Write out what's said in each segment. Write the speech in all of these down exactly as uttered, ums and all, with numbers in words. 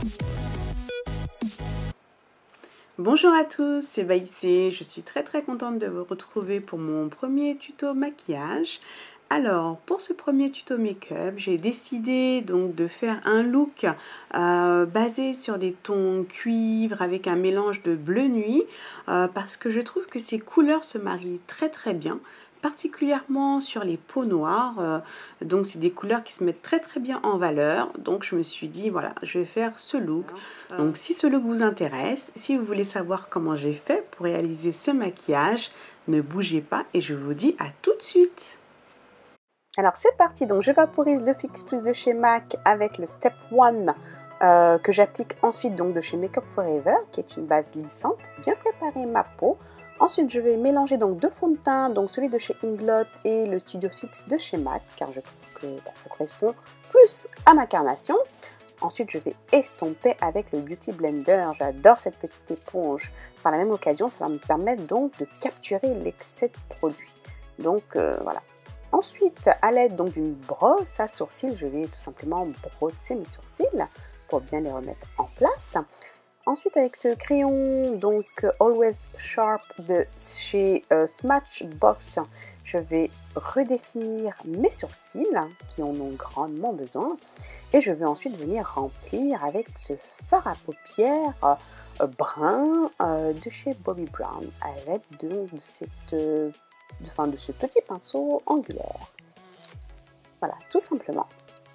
Bonjour à tous, c'est Baïsé, je suis très très contente de vous retrouver pour mon premier tuto maquillage. Alors pour ce premier tuto make-up, j'ai décidé donc de faire un look euh, basé sur des tons cuivre avec un mélange de bleu nuit euh, parce que je trouve que ces couleurs se marient très très bien, particulièrement sur les peaux noires. Euh, donc c'est des couleurs qui se mettent très très bien en valeur, donc je me suis dit voilà, je vais faire ce look. Donc si ce look vous intéresse, si vous voulez savoir comment j'ai fait pour réaliser ce maquillage, ne bougez pas et je vous dis à tout de suite. Alors c'est parti, donc je vaporise le Fix Plus de chez MAC avec le Step un euh, que j'applique ensuite donc de chez Makeup Forever, qui est une base lissante pour bien préparer ma peau. Ensuite je vais mélanger donc deux fonds de teint, donc celui de chez Inglot et le Studio Fix de chez MAC, car je trouve que bah, ça correspond plus à ma carnation. Ensuite, je vais estomper avec le Beauty Blender. J'adore cette petite éponge. Par la même occasion, ça va me permettre donc de capturer l'excès de produit. Donc euh, voilà. Ensuite, à l'aide donc d'une brosse à sourcils, je vais tout simplement brosser mes sourcils pour bien les remettre en place. Ensuite, avec ce crayon donc Always Sharp de chez euh, Smashbox, je vais redéfinir mes sourcils qui en ont grandement besoin. Et je vais ensuite venir remplir avec ce fard à paupières euh, brun euh, de chez Bobbi Brown à l'aide de, de, cette, euh, de, enfin, de ce petit pinceau angulaire. Voilà, tout simplement.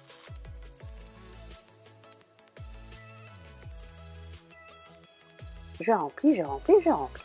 Je remplis, je remplis, je remplis.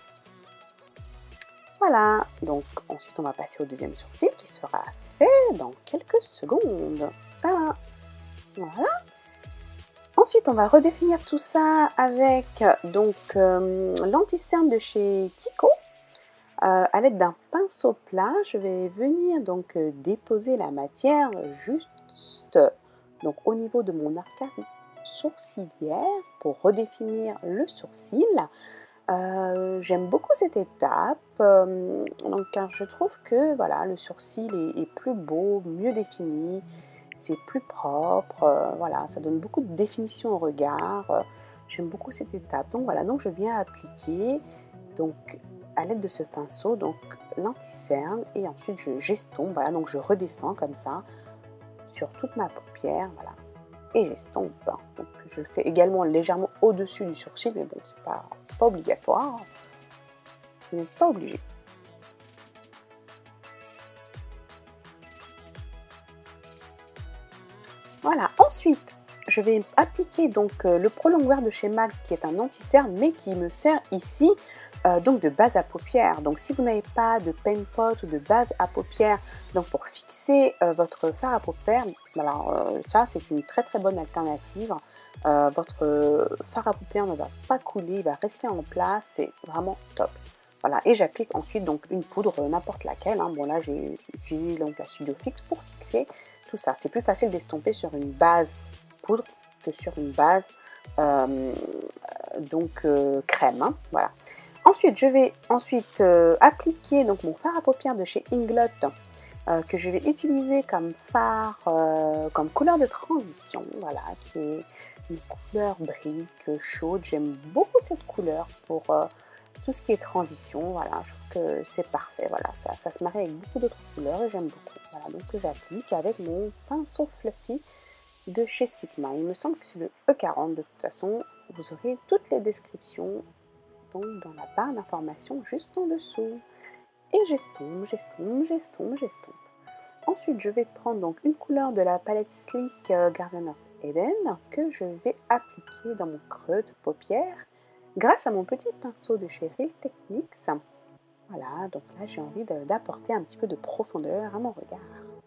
Voilà, donc ensuite on va passer au deuxième sourcil qui sera fait dans quelques secondes. Voilà. Voilà. Ensuite, on va redéfinir tout ça avec donc euh, l'anti-cerne de chez Kiko. Euh, à l'aide d'un pinceau plat, je vais venir donc euh, déposer la matière juste donc au niveau de mon arcade sourcilière pour redéfinir le sourcil. Euh, J'aime beaucoup cette étape, euh, donc, car je trouve que voilà, le sourcil est, est plus beau, mieux défini. C'est plus propre, euh, voilà, ça donne beaucoup de définition au regard. Euh, J'aime beaucoup cette étape. Donc voilà, donc je viens appliquer donc à l'aide de ce pinceau donc l'anti-cerne et ensuite je j'estompe. Voilà, donc je redescends comme ça sur toute ma paupière, voilà, et j'estompe. Donc je le fais également légèrement au-dessus du sourcil, mais bon, c'est pas c'est pas obligatoire. Vous n'êtes pas obligé. Voilà, ensuite, je vais appliquer donc euh, le prolongeur de chez MAC qui est un anti-cerne mais qui me sert ici euh, donc de base à paupières. Donc si vous n'avez pas de pen pot ou de base à paupières donc pour fixer euh, votre fard à paupières, alors euh, ça c'est une très très bonne alternative. Euh, votre euh, fard à paupières ne va pas couler, il va rester en place, c'est vraiment top. Voilà, et j'applique ensuite donc une poudre, euh, n'importe laquelle, hein. Bon là j'ai utilisé donc la Studio Fix pour fixer tout ça. C'est plus facile d'estomper sur une base poudre que sur une base euh, donc euh, crème, hein, voilà. Ensuite, je vais ensuite euh, appliquer donc mon fard à paupières de chez Inglot euh, que je vais utiliser comme fard, euh, comme couleur de transition, voilà, qui est une couleur brique chaude. J'aime beaucoup cette couleur pour euh, tout ce qui est transition, voilà, je trouve que c'est parfait, voilà, ça, ça se marie avec beaucoup d'autres couleurs et j'aime beaucoup. Voilà, donc que j'applique avec mon pinceau fluffy de chez Sigma. Il me semble que c'est le E quarante. De toute façon, vous aurez toutes les descriptions donc dans la barre d'informations juste en dessous. Et j'estompe, j'estompe, j'estompe, j'estompe. Ensuite, je vais prendre donc une couleur de la palette Sleek Garden of Eden que je vais appliquer dans mon creux de paupière grâce à mon petit pinceau de chez Real Techniques. Voilà, donc là j'ai envie d'apporter un petit peu de profondeur à mon regard.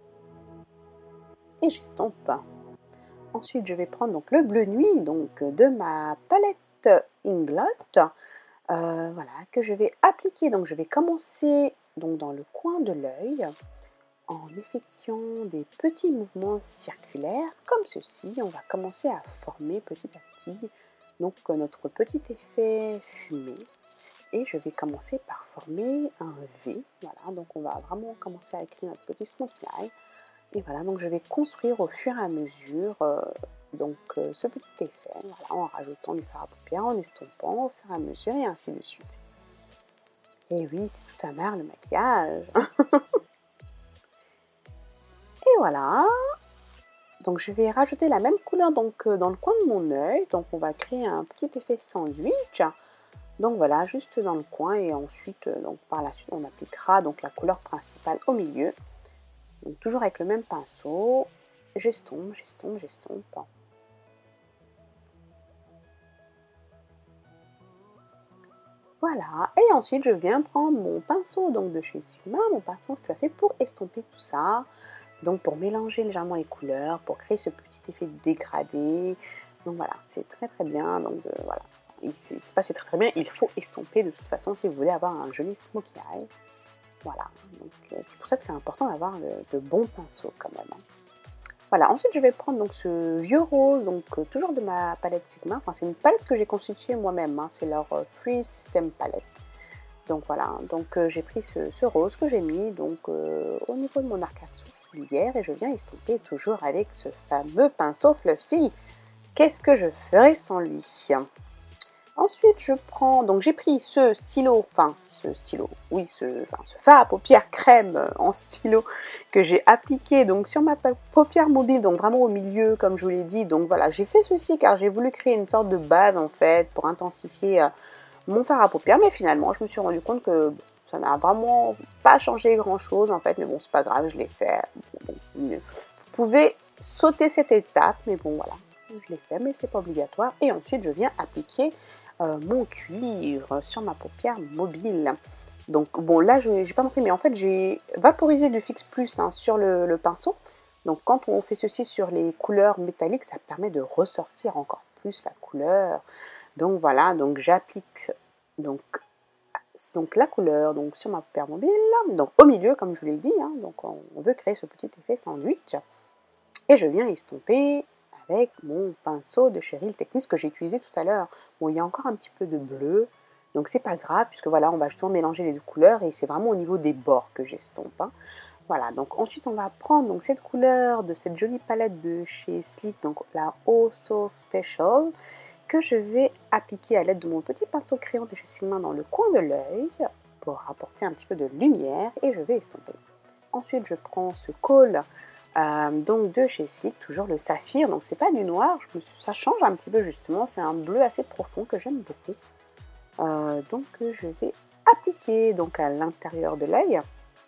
Et j'estompe. Ensuite, je vais prendre donc le bleu nuit donc de ma palette Inglot, euh, voilà, que je vais appliquer. Donc je vais commencer donc dans le coin de l'œil en effectuant des petits mouvements circulaires comme ceci. On va commencer à former petit à petit donc notre petit effet fumé. Et je vais commencer par former un V. Voilà, donc on va vraiment commencer à écrire notre petit smokey eye. Et voilà, donc je vais construire au fur et à mesure euh, donc euh, ce petit effet, voilà, en rajoutant du fard à paupières, en estompant au fur et à mesure et ainsi de suite. Et oui, c'est tout un art le maquillage. Et voilà. Donc je vais rajouter la même couleur donc euh, dans le coin de mon œil. Donc on va créer un petit effet sandwich. Donc voilà, juste dans le coin et ensuite, euh, donc par la suite, on appliquera donc la couleur principale au milieu. Donc toujours avec le même pinceau. J'estompe, j'estompe, j'estompe. Voilà, et ensuite je viens prendre mon pinceau donc de chez Sigma, mon pinceau fluffé pour estomper tout ça. Donc pour mélanger légèrement les couleurs, pour créer ce petit effet dégradé. Donc voilà, c'est très très bien. Donc euh, voilà, c'est pas c'est très très bien, il faut estomper de toute façon si vous voulez avoir un joli smokey eye. Voilà, donc euh, c'est pour ça que c'est important d'avoir de bons pinceaux quand même. Hein. Voilà, ensuite je vais prendre donc ce vieux rose, donc euh, toujours de ma palette Sigma. Enfin c'est une palette que j'ai constituée moi-même, hein. C'est leur euh, Free System Palette. Donc voilà, donc euh, j'ai pris ce, ce rose que j'ai mis donc euh, au niveau de mon arcade sourcilière et je viens estomper toujours avec ce fameux pinceau fluffy. Qu'est-ce que je ferais sans lui? Ensuite je prends, donc j'ai pris ce stylo, enfin ce stylo, oui, ce, enfin, ce fard à paupières crème en stylo que j'ai appliqué donc sur ma paupière mobile, donc vraiment au milieu comme je vous l'ai dit. Donc voilà, j'ai fait ceci car j'ai voulu créer une sorte de base en fait pour intensifier euh, mon fard à paupières, mais finalement je me suis rendu compte que ça n'a vraiment pas changé grand chose en fait, mais bon c'est pas grave, je l'ai fait. Bon, vous pouvez sauter cette étape, mais bon voilà, je l'ai fait, mais c'est pas obligatoire. Et ensuite je viens appliquer euh, mon cuivre sur ma paupière mobile. Donc bon là je n'ai pas montré, mais en fait j'ai vaporisé du Fix Plus hein, sur le, le pinceau. Donc quand on fait ceci sur les couleurs métalliques, ça permet de ressortir encore plus la couleur. Donc voilà, donc j'applique donc, donc la couleur donc sur ma paupière mobile, donc au milieu comme je vous l'ai dit, hein, donc on veut créer ce petit effet sandwich. Et je viens estomper avec mon pinceau de chez Real Techniques que j'ai utilisé tout à l'heure. Bon, il y a encore un petit peu de bleu, donc c'est pas grave puisque voilà, on va justement mélanger les deux couleurs et c'est vraiment au niveau des bords que j'estompe. Hein. Voilà, donc ensuite on va prendre donc cette couleur de cette jolie palette de chez Sleek, donc la Oh So Special, que je vais appliquer à l'aide de mon petit pinceau crayon de chez Sigma dans le coin de l'œil pour apporter un petit peu de lumière et je vais estomper. Ensuite je prends ce col euh, donc de chez Sleek, toujours le saphir, donc c'est pas du noir, je me suis, ça change un petit peu justement, c'est un bleu assez profond que j'aime beaucoup. Euh, donc je vais appliquer donc à l'intérieur de l'œil.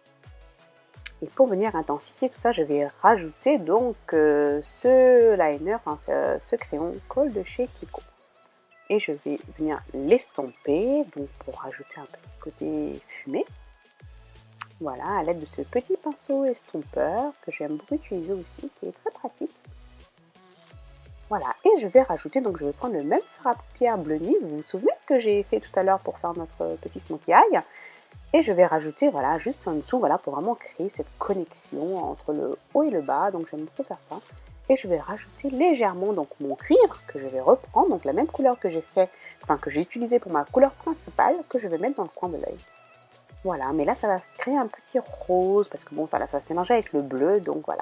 Et pour venir intensifier tout ça, je vais rajouter donc euh, ce liner, enfin ce, ce crayon colle de chez Kiko. Et je vais venir l'estomper, donc pour rajouter un petit côté fumé. Voilà, à l'aide de ce petit pinceau estompeur que j'aime beaucoup utiliser aussi, qui est très pratique. Voilà, et je vais rajouter, donc je vais prendre le même fard à paupières bleu nuit, vous vous souvenez ce que j'ai fait tout à l'heure pour faire notre petit smokey eye. Et je vais rajouter, voilà, juste en dessous, voilà, pour vraiment créer cette connexion entre le haut et le bas. Donc j'aime beaucoup faire ça. Et je vais rajouter légèrement donc mon cuivre que je vais reprendre, donc la même couleur que j'ai fait, enfin que j'ai utilisé pour ma couleur principale, que je vais mettre dans le coin de l'œil. Voilà, mais là ça va créer un petit rose parce que bon, voilà, ça va se mélanger avec le bleu, donc voilà.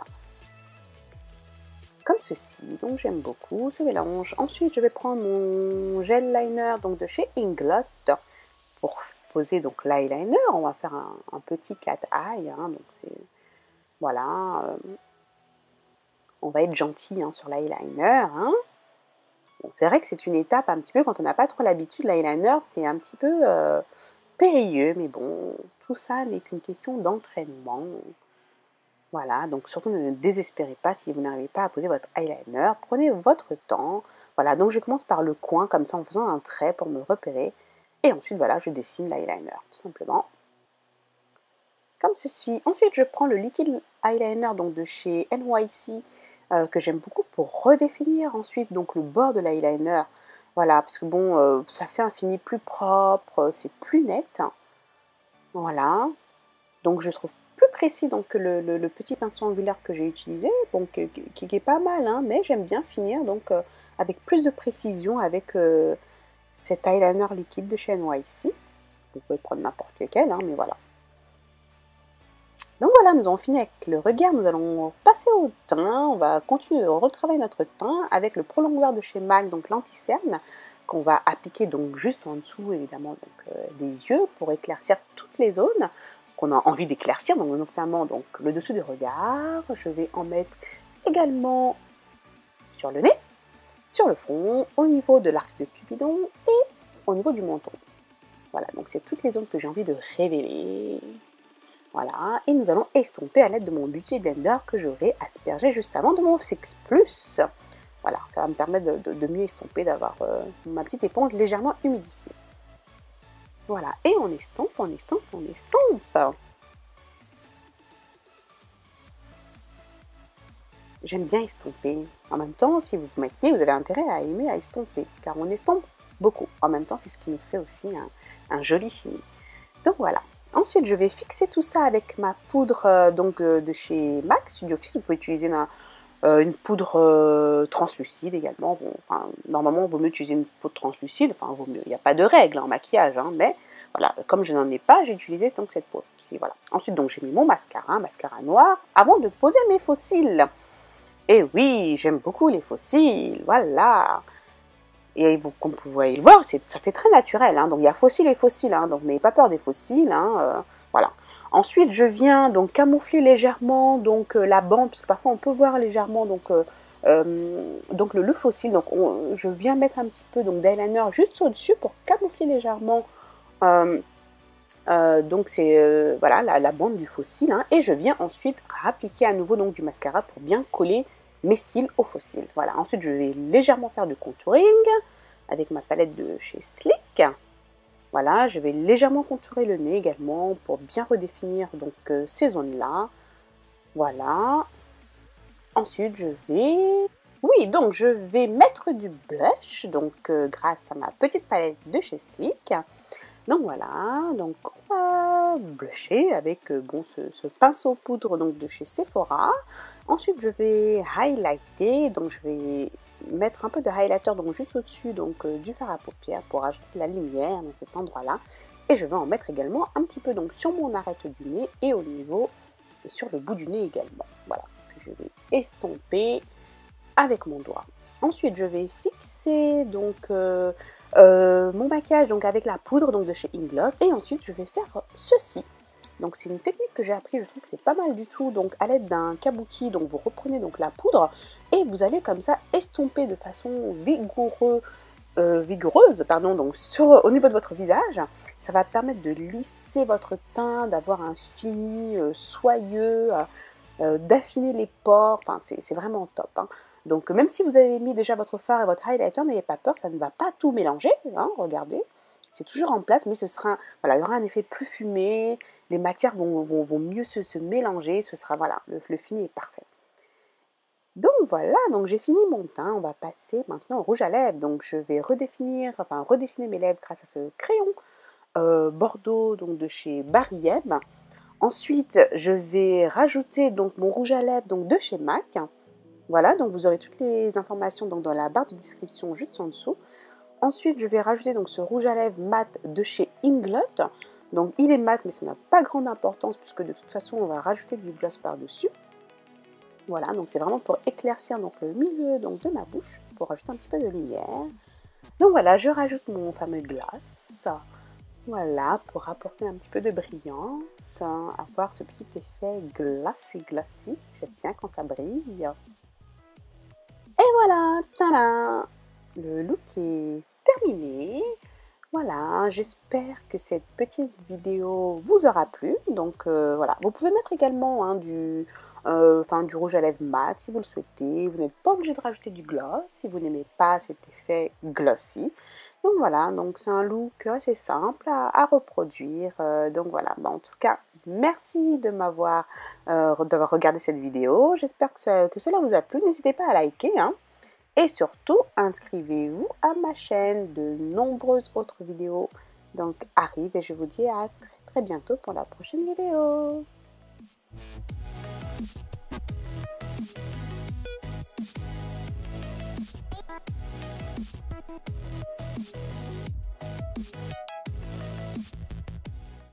Comme ceci, donc j'aime beaucoup ce mélange. Ensuite, je vais prendre mon gel liner donc de chez Inglot pour poser donc l'eyeliner. On va faire un, un petit cat eye, hein, donc c'est voilà. Euh, on va être gentil hein, sur l'eyeliner. Hein. Bon, c'est vrai que c'est une étape un petit peu quand on n'a pas trop l'habitude. L'eyeliner, c'est un petit peu euh, périlleux, mais bon, tout ça n'est qu'une question d'entraînement. Voilà, donc surtout ne désespérez pas si vous n'arrivez pas à poser votre eyeliner. Prenez votre temps. Voilà, donc je commence par le coin, comme ça en faisant un trait pour me repérer. Et ensuite, voilà, je dessine l'eyeliner, tout simplement. Comme ceci. Ensuite, je prends le liquide eyeliner donc de chez N Y C, euh, que j'aime beaucoup pour redéfinir ensuite donc le bord de l'eyeliner. Voilà, parce que bon, euh, ça fait un fini plus propre, c'est plus net. Voilà. Donc je trouve plus précis donc, que le, le, le petit pinceau angulaire que j'ai utilisé, donc, qui, qui est pas mal, hein, mais j'aime bien finir donc, euh, avec plus de précision avec euh, cet eyeliner liquide de chez N Y C. Vous pouvez prendre n'importe lequel, hein, mais voilà. Donc voilà, nous avons fini avec le regard, nous allons passer au teint, on va continuer de retravailler notre teint avec le prolongeur de chez MAC, donc l'anti-cerne, qu'on va appliquer donc juste en dessous évidemment donc, euh, des yeux pour éclaircir toutes les zones qu'on a envie d'éclaircir, donc notamment donc, le dessous du regard. Je vais en mettre également sur le nez, sur le front, au niveau de l'arc de Cupidon et au niveau du menton. Voilà, donc c'est toutes les zones que j'ai envie de révéler. Voilà, et nous allons estomper à l'aide de mon Beauty Blender que j'aurai aspergé juste avant de mon Fix Plus. Voilà, ça va me permettre de, de, de mieux estomper, d'avoir euh, ma petite éponge légèrement humidifiée. Voilà, et on estompe, on estompe, on estompe. J'aime bien estomper. En même temps, si vous vous maquillez, vous avez intérêt à aimer à estomper, car on estompe beaucoup. En même temps, c'est ce qui nous fait aussi un, un joli fini. Donc voilà. Ensuite, je vais fixer tout ça avec ma poudre euh, donc, euh, de chez MAC Studio Fix. Vous pouvez utiliser une, euh, une poudre euh, translucide également. Bon, enfin, normalement, il vaut mieux utiliser une poudre translucide. Enfin, vaut mieux. Il n'y a pas de règle en maquillage, hein, mais voilà, comme je n'en ai pas, j'ai utilisé donc cette poudre. Et voilà. Ensuite, donc j'ai mis mon mascara, un mascara noir, avant de poser mes faux cils. Et oui, j'aime beaucoup les faux cils. Voilà. Et vous, comme vous pouvez le voir, ça fait très naturel. Hein. Donc il y a fossiles et fossiles, hein. Donc n'ayez pas peur des fossiles. Hein. Euh, voilà. Ensuite, je viens donc camoufler légèrement donc euh, la bande, parce que parfois on peut voir légèrement donc euh, euh, donc le, le fossile. Donc on, je viens mettre un petit peu donc d'eyeliner juste au-dessus pour camoufler légèrement. Euh, euh, donc c'est euh, voilà la, la bande du fossile. Hein. Et je viens ensuite appliquer à nouveau donc du mascara pour bien coller mes cils au fossile. Voilà. Ensuite, je vais légèrement faire du contouring avec ma palette de chez Sleek. Voilà, je vais légèrement contourer le nez également pour bien redéfinir donc euh, ces zones-là. Voilà. Ensuite, je vais... Oui, donc je vais mettre du blush, donc euh, grâce à ma petite palette de chez Sleek. Donc voilà, donc on va blusher avec euh, bon, ce, ce pinceau poudre donc, de chez Sephora. Ensuite, je vais highlighter, donc je vais mettre un peu de highlighter donc juste au-dessus donc euh, du fard à paupières pour ajouter de la lumière dans cet endroit-là. Et je vais en mettre également un petit peu donc sur mon arête du nez et au niveau et sur le bout du nez également. Voilà, que je vais estomper avec mon doigt. Ensuite, je vais fixer donc euh, euh, mon maquillage donc avec la poudre donc de chez Inglot et ensuite je vais faire ceci. Donc c'est une technique que j'ai appris, je trouve que c'est pas mal du tout. Donc à l'aide d'un kabuki, donc vous reprenez donc la poudre et vous allez comme ça estomper de façon vigoureuse, euh, vigoureuse pardon, donc sur, au niveau de votre visage. Ça va permettre de lisser votre teint, d'avoir un fini euh, soyeux, euh, d'affiner les pores. Enfin c'est vraiment top. Hein. Donc même si vous avez mis déjà votre fard et votre highlighter, n'ayez pas peur, ça ne va pas tout mélanger. Hein, regardez. C'est toujours en place, mais ce sera, voilà, il y aura un effet plus fumé, les matières vont, vont, vont mieux se, se mélanger, ce sera, voilà, le, le fini est parfait. Donc voilà, donc j'ai fini mon teint, on va passer maintenant au rouge à lèvres. Donc je vais redéfinir, enfin redessiner mes lèvres grâce à ce crayon euh, Bordeaux donc de chez Barry Hem. Ensuite, je vais rajouter donc mon rouge à lèvres donc de chez MAC. Voilà, donc vous aurez toutes les informations donc, dans la barre de description juste en dessous. Ensuite, je vais rajouter donc ce rouge à lèvres mat de chez Inglot. Donc, il est mat, mais ça n'a pas grande importance puisque de toute façon, on va rajouter du gloss par-dessus. Voilà, donc c'est vraiment pour éclaircir donc, le milieu donc, de ma bouche, pour rajouter un petit peu de lumière. Donc voilà, je rajoute mon fameux gloss. Voilà, pour apporter un petit peu de brillance, avoir ce petit effet glacis glacis. J'aime bien quand ça brille. Et voilà, tada! Le look est terminé. Voilà, j'espère que cette petite vidéo vous aura plu. Donc euh, voilà, vous pouvez mettre également hein, du, euh, enfin, du rouge à lèvres mat si vous le souhaitez. Vous n'êtes pas obligé de rajouter du gloss si vous n'aimez pas cet effet glossy. Donc voilà, donc c'est un look assez simple à, à reproduire. Euh, donc voilà, bah, en tout cas, merci de m'avoir euh, d'avoir regardé cette vidéo. J'espère que, ça, que cela vous a plu. N'hésitez pas à liker. Hein. Et surtout, inscrivez-vous à ma chaîne. De nombreuses autres vidéos donc arrivent et je vous dis à très très bientôt pour la prochaine vidéo.